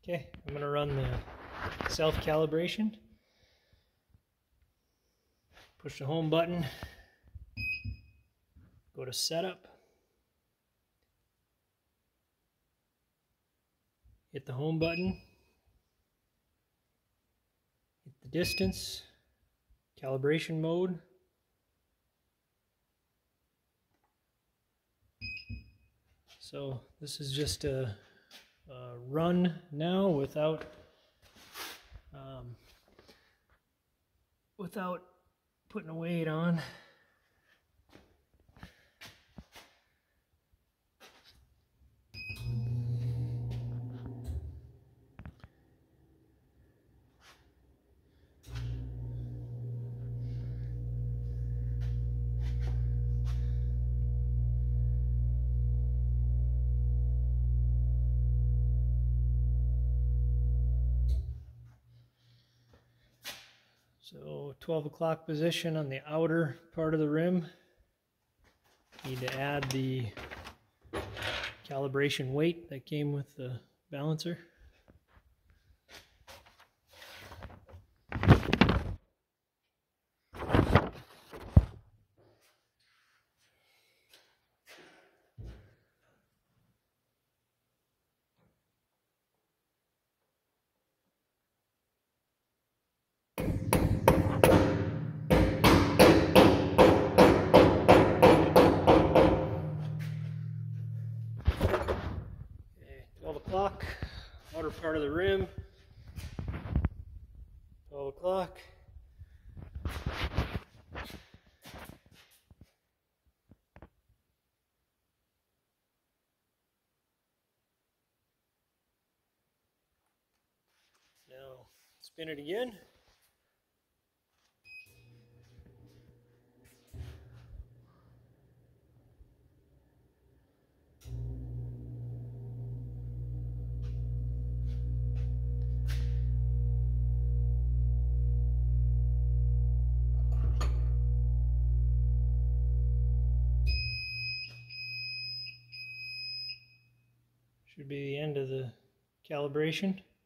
Okay, I'm going to run the self-calibration. Push the home button. Go to setup. Hit the home button. Hit the distance. Calibration mode. So this is just a run now without putting a weight on. So 12 o'clock position on the outer part of the rim. Need to add the calibration weight that came with the balancer. Outer part of the rim, 12 o'clock. Now spin it again. Should be the end of the calibration.